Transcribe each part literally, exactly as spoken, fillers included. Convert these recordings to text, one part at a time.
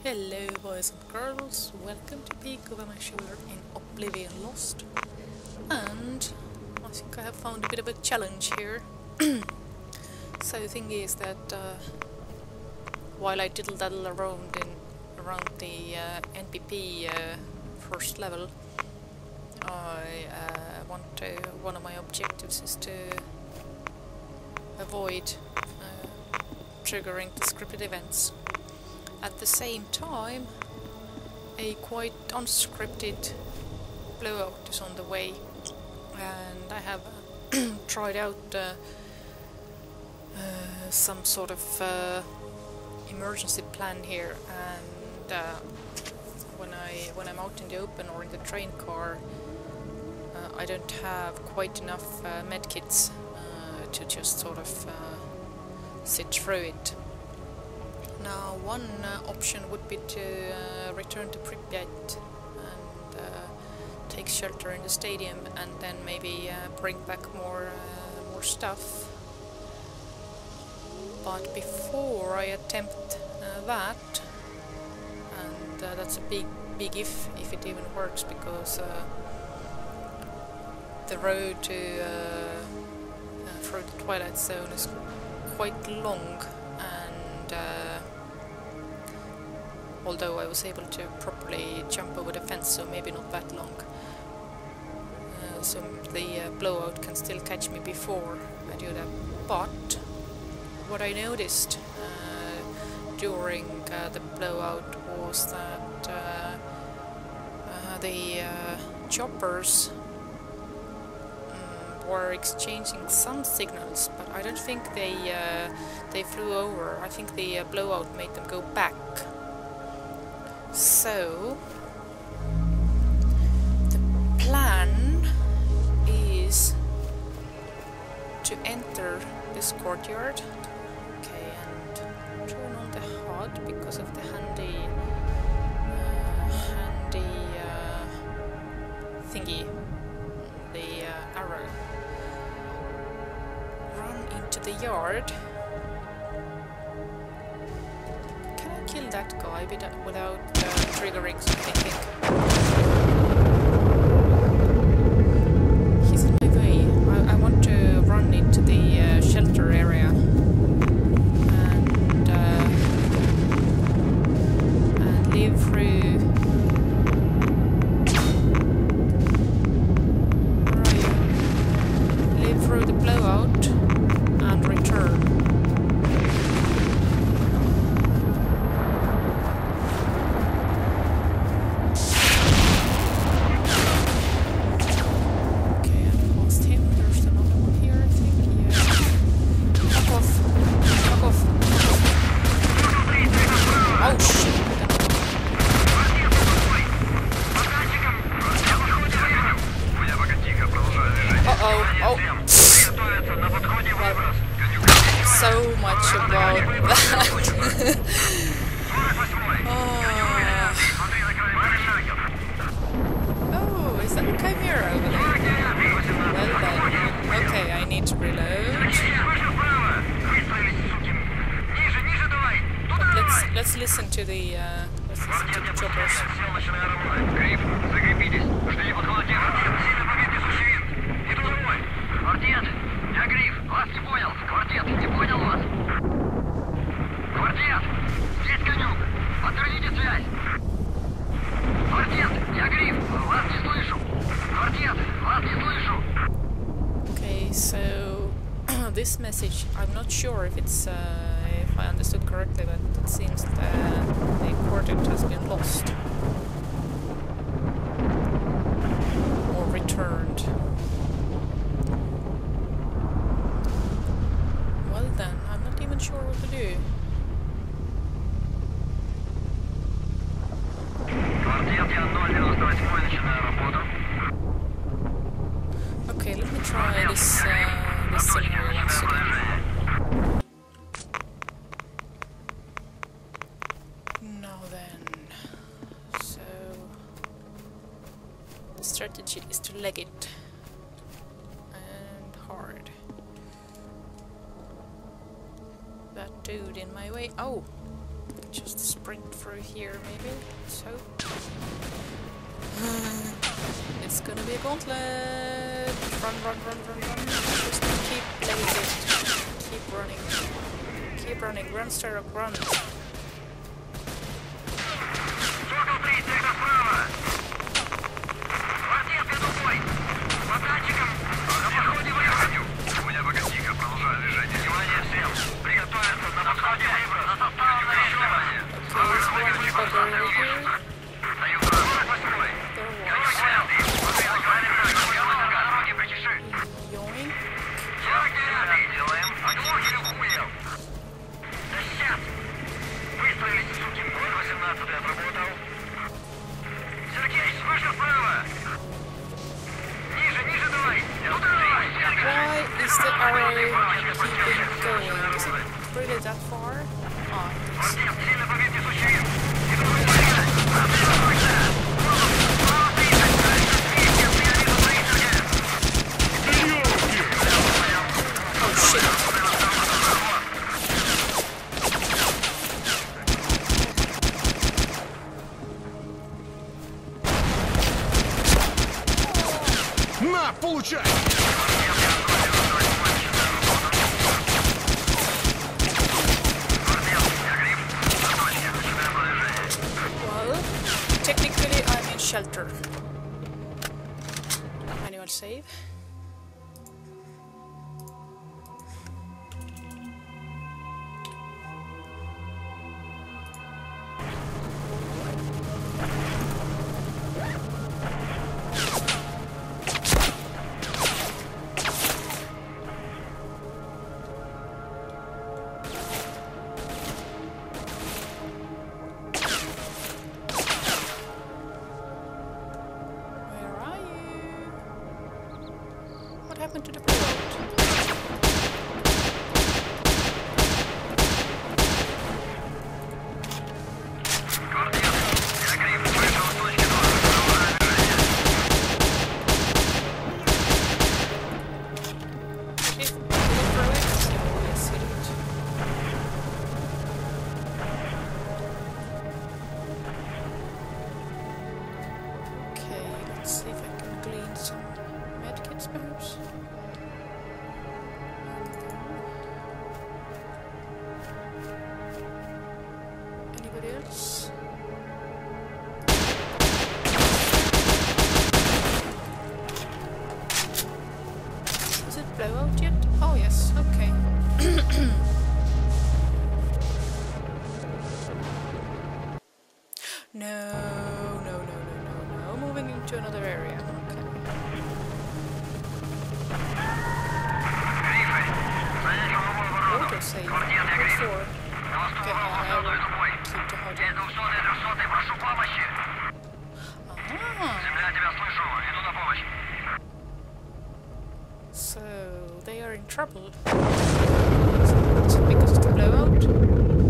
Hello boys and girls, welcome to Peek Over My Shoulder in Oblivion Lost. And I think I have found a bit of a challenge here. So the thing is that uh, while I diddle-daddle around in around the uh, N P P uh, first level, I uh, want to, one of my objectives is to avoid uh, triggering the scripted events. At the same time, a quite unscripted blowout is on the way, and I have uh, tried out uh, uh, some sort of uh, emergency plan here, and uh, when I when I'm out in the open or in the train car, uh, I don't have quite enough uh, medkits uh, to just sort of uh, sit through it. Now, one uh, option would be to uh, return to Pripyat and uh, take shelter in the stadium, and then maybe uh, bring back more uh, more stuff. But before I attempt uh, that, and uh, that's a big big if if it even works, because uh, the road to uh, uh, through the Twilight Zone is quite long, and uh, although I was able to properly jump over the fence, so maybe not that long. Uh, so the uh, blowout can still catch me before I do that. But what I noticed uh, during uh, the blowout was that uh, uh, the uh, choppers um, were exchanging some signals, but I don't think they uh, they flew over. I think the uh, blowout made them go back. So the plan is to enter this courtyard, okay, and turn on the H U D because of the handy, uh, handy uh, thingy, the uh, arrow. Run into the yard. Kill that guy without uh, triggering something. He's in my way. I, I want to run into the uh, shelter area and uh, and live through. Right. Live through the blowout and return. So much about that. Oh. Oh, is that a chimera over there? Well then. Okay, I need to reload. But let's let's listen to the uh, let's listen to the choppers. Я Гриф, вас не понял, квартет, не понял вас. Квартет, здесь конюк, отверните связь. Квартет, я Гриф, вас не слышу. Квартет, вас не слышу. Okay, so this message, I'm not sure if it's, uh, if I understood correctly, but it seems that the quartet has been lost. Or returned. Then I'm not even sure what to do. Okay, let me try this uh, this scenario once again. Now then, so the strategy is to leg it and hard. That dude in my way. Oh, Just sprint through here, maybe. So it's gonna be a gauntlet. Run, run, run, run, run. Just keep blazing. Keep running. Keep running. Run, Star, run. Получай! Well, technically I'm in shelter. Manual save. To the boat. Okay, let's see if I can glean some medkits perhaps. Anybody else? Is it blowout yet? Oh yes, okay. No, no, no, no, no, no. Moving into another area. Okay. Autosave. What for? Okay, I will keep to hold on. Ah. So, they are in trouble. Is it because of the blowout?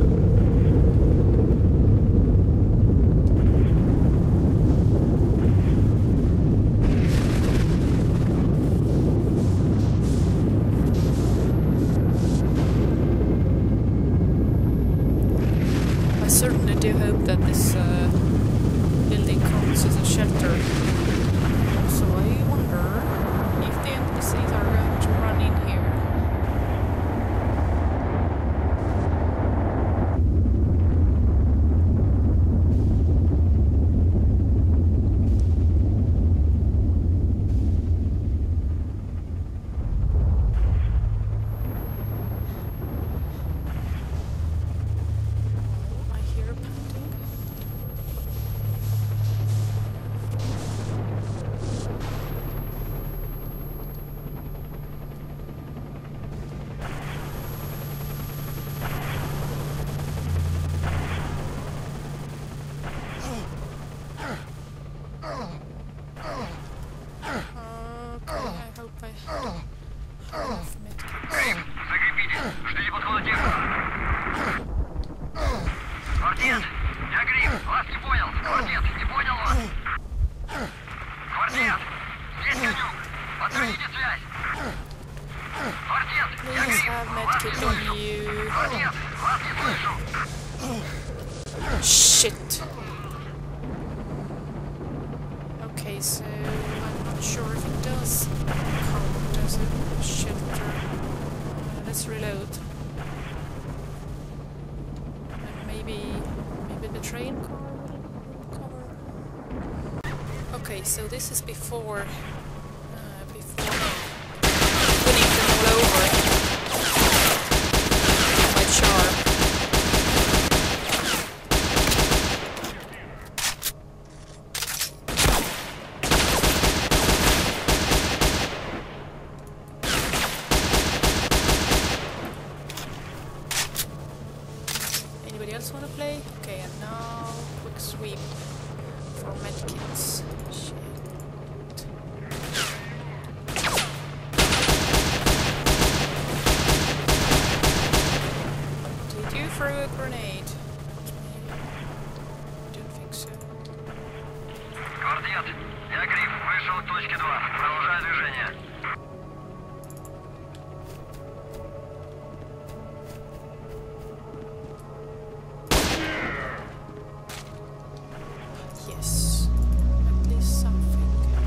I certainly do hope that this uh, building counts as a shelter. So I wonder if the N P Cs are going to run in here. Shit. Okay, so I'm not sure if it does count as a shelter. Uh, let's reload. And maybe, maybe the train car will cover. Okay, so this is before, uh, before putting them all over my charm. Anybody else want to play? Okay, and now quick sweep for medkits. Shit. Did you throw a grenade? Don't think so. Квартет, я Гриф, вышел к точке два. Продолжаю движение. Yes, at least something.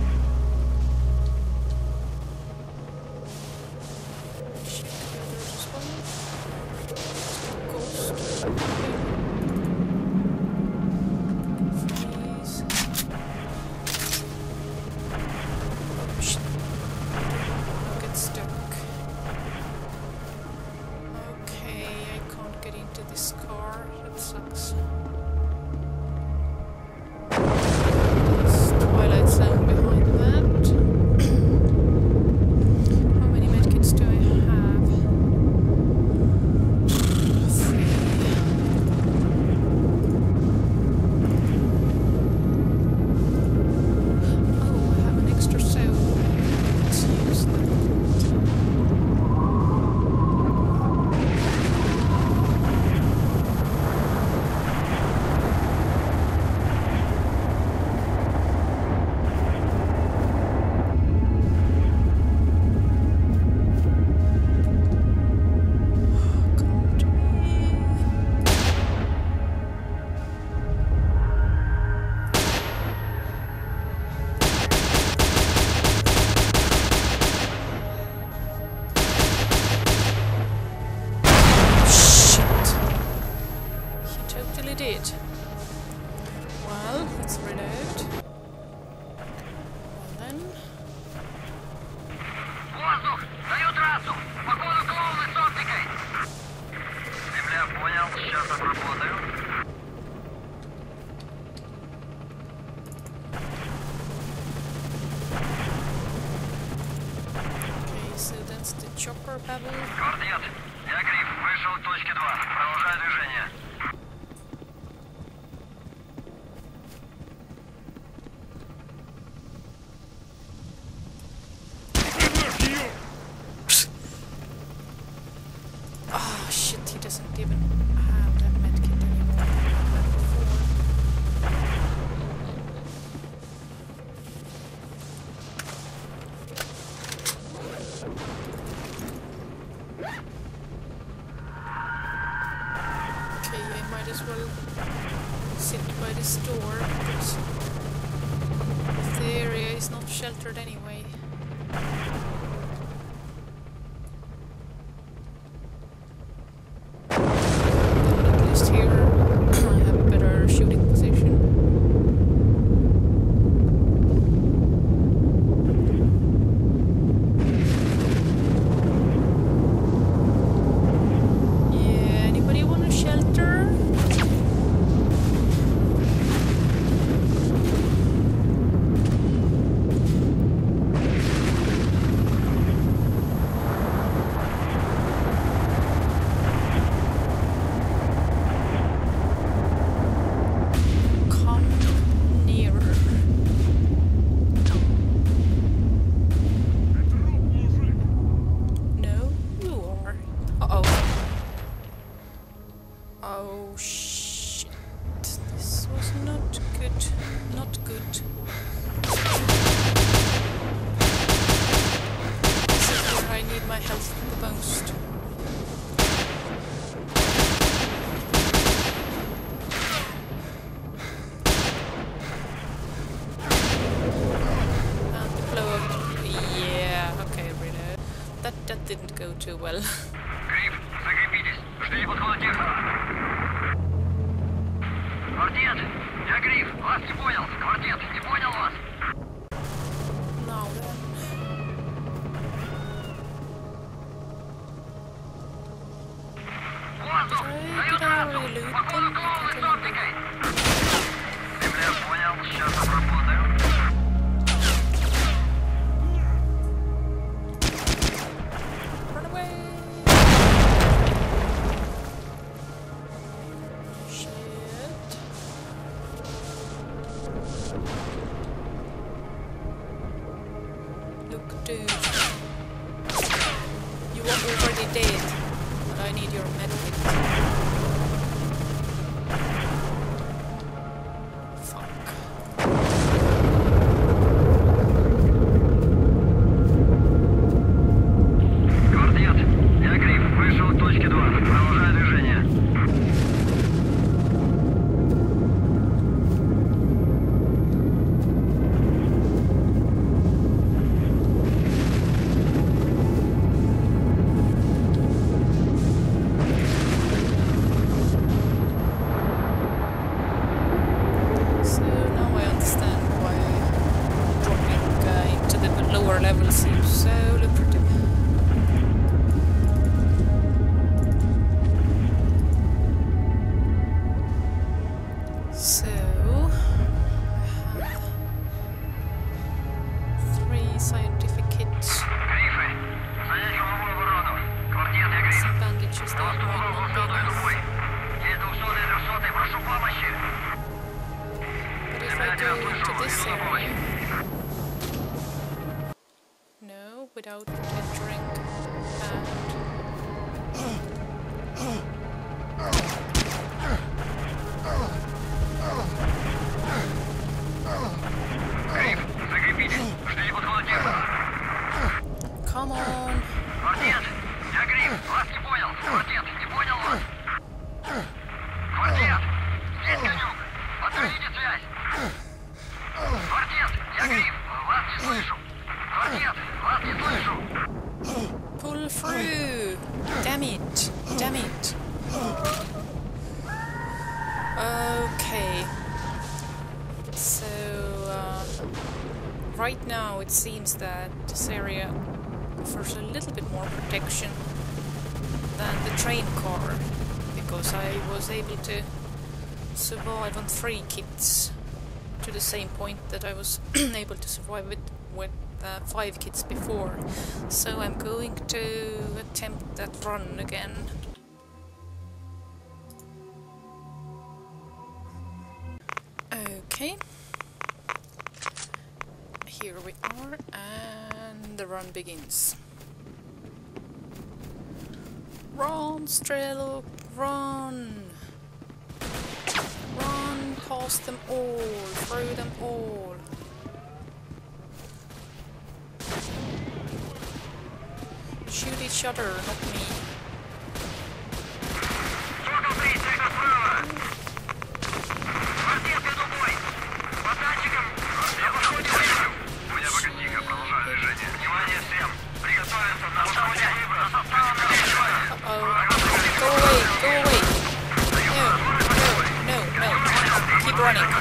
Check the others as well. Ghost. Freeze. Oh shit. I'll get stuck. Okay, I can't get into this car. That sucks. Twilight Zone behind that. How many medkits do I have? Three. Oh, I have an extra soul. Let's use that. Did. Well, let's reload. Well then. Воздух! Даю трассу! Походу клоуны с оптикой! Земля, понял. Сейчас обработаю. Okay, so that's the chopper babble. Квартет, я Гриф, вышел к точке два. Продолжаю движение. Oh shit, he doesn't even have that medkit anymore. He had that before. Okay, I might as well sit by this door because the area is not sheltered anyway. At least here I have a better shooting position. Yeah, anybody want a shelter? Oh shit. This was not good. Not good. This is where I need my health the most. too well. Гриф, закрепитесь. Ждите подхода техника. Квартет, я Гриф. Вас не понял. Квартет, не понял вас. Now then. Воздух! Даю трассу! Походу клоуны с оптикой! Земля, понял. Сейчас обработаю. Run away! Shit. Look, dude. You are already dead, but I need your medkit. Квартет, я Гриф. Вышел к точке два. Продолжаю движение. So now I understand why dropping uh, into the lower level seems so lucrative. So I have three scientific kits, Грифы, занять головную оборону. Квартет, я Гриф. some bandages that Воздух, might воздух, not be воздух, любой. enough. Есть двухсотый, трехсотый, прошу помощи. But if I go into this area, no, without entering and Гриф, закрепитесь. Ждите подхода техника. come on. Квартет, я Гриф. Вас не понял. Квартет, не понял вас. Квартет, здесь конюк. Отверните связь. Квартет, я Гриф. Вас не слышу. Квартет, вас не слышу. Pull through! Damn it! Damn it! Okay. So, uh, right now it seems that this area offers a little bit more protection than the train car, because I was able to survive on three kits to the same point that I was able to survive with, with uh, five kits before. So I'm going to attempt that run again. Okay. Here we are, and the run begins. Run, S T A L K, run! Run past them all, through them all. Shoot each other, not me. Сокол три, сектор справа. Квартет, веду бой. По датчикам. Я подходе вижу. У меня пока тихо, продолжаю движение. Внимание всем. Приготовиться на входе выброс. Uh-oh. Go away, go away. No, no, no, no. Keep running.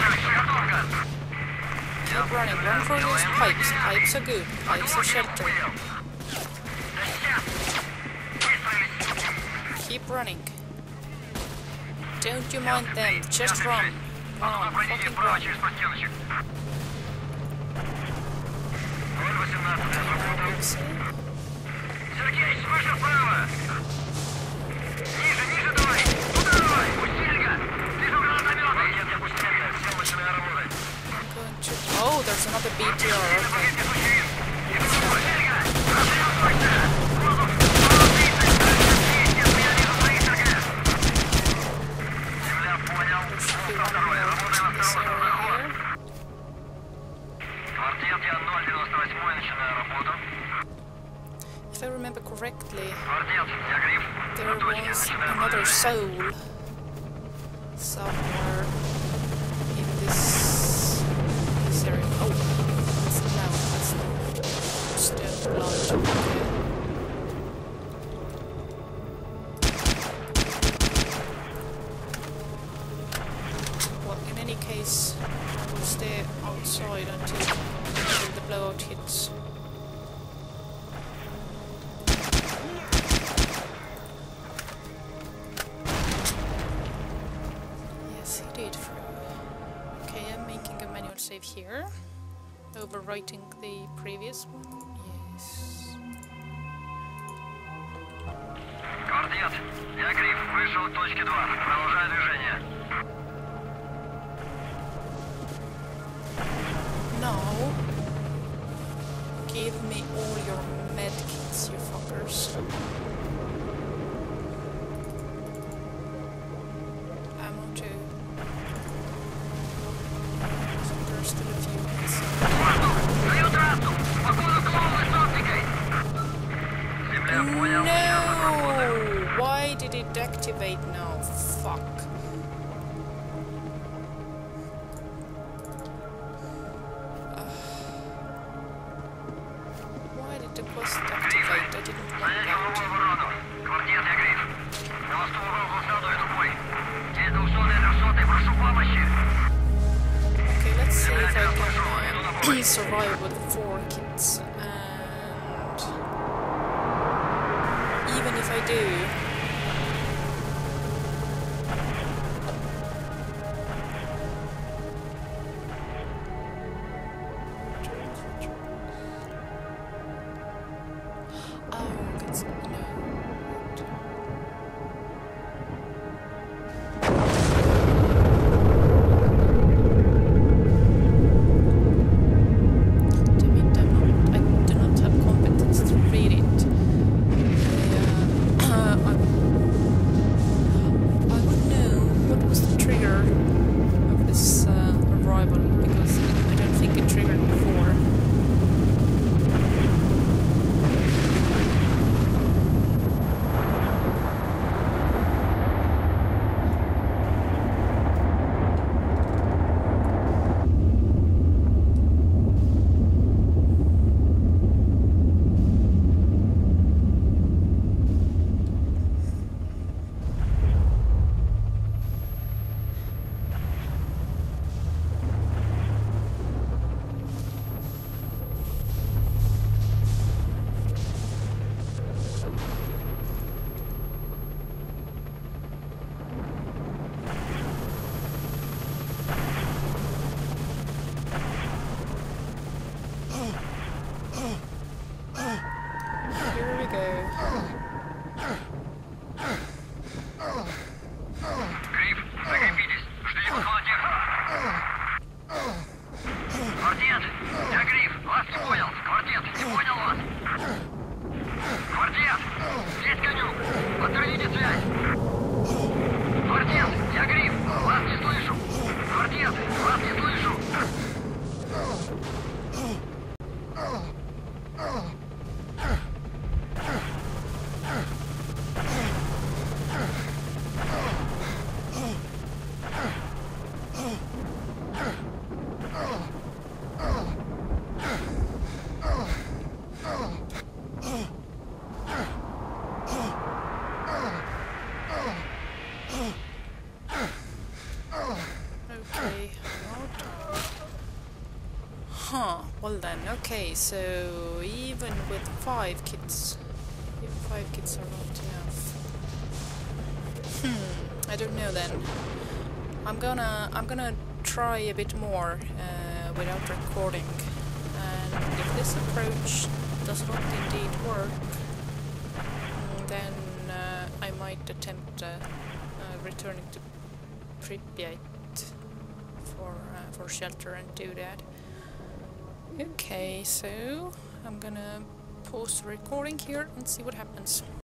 Keep running. Run for those pipes. Pipes are good. Pipes are shelter. Keep running. Don't you mind them. Just run. Run. Fucking run. Сергей, выше вправо! Ниже, ниже давай! Туда давай! Пустельга! Вижу гранатометы! Нет, я пустельга! Все, начинаю работать! I'm going to... Oh, there's another B T R. Okay. Пустельга! Разъем точно! Воздух! сто тридцать! Нет, меня вижу своих, Сергей! Земля, понял. Пункт второй. Работаем осторожно. Проход. Квартет, я ноль девяносто восемь, начинаю работу. If I remember correctly, Квартет, я Гриф. there was another soul somewhere in this, this area. Oh, that's no, that's the stone blood. case, I will stay outside until, until the blowout hits. Yes, he did. Okay, I'm making a manual save here, overwriting the previous one. Yes. Координат. Я Гриф. Вышел к точке два. Продолжаю движение. Now, give me all your medkits, you fuckers. Ammo too. So there's still a few bits. Даю трассу. Походу клоун с оптикой. Земля, понял. No! Why did it activate now? Fuck. Why did the quest activate? I didn't want Занять that. голову оборону. Координат, я Гриф. На мосту угрозу садой тупой. Здесь двухсот трехсот, прошу помощи. Okay, let's see if I can uh, survive with four kits. And even if I do, oh, it's no. Damn it, I'm not, I do not have competence to read it. I, uh, I, I would know what was the trigger of this uh, arrival, because I don't think it triggered before. Here we go. Гриф, закрепитесь. Ждите командира. Квартет, я Гриф. Вас не понял. Квартет, не понял вас. Квартет, здесь конюк. Подтвердите связь. Квартет, я Гриф. Вас не слышу. Квартет, вас не слышу. Okay, out. Huh, well then, okay, so even with five kits, even five kits are not enough. Hmm, I don't know then. I'm gonna, I'm gonna try a bit more uh, without recording, and if this approach does not indeed work, then uh, I might attempt uh, uh, returning to Pripyat for uh, for shelter and do that. Okay, so I'm gonna pause the recording here and see what happens.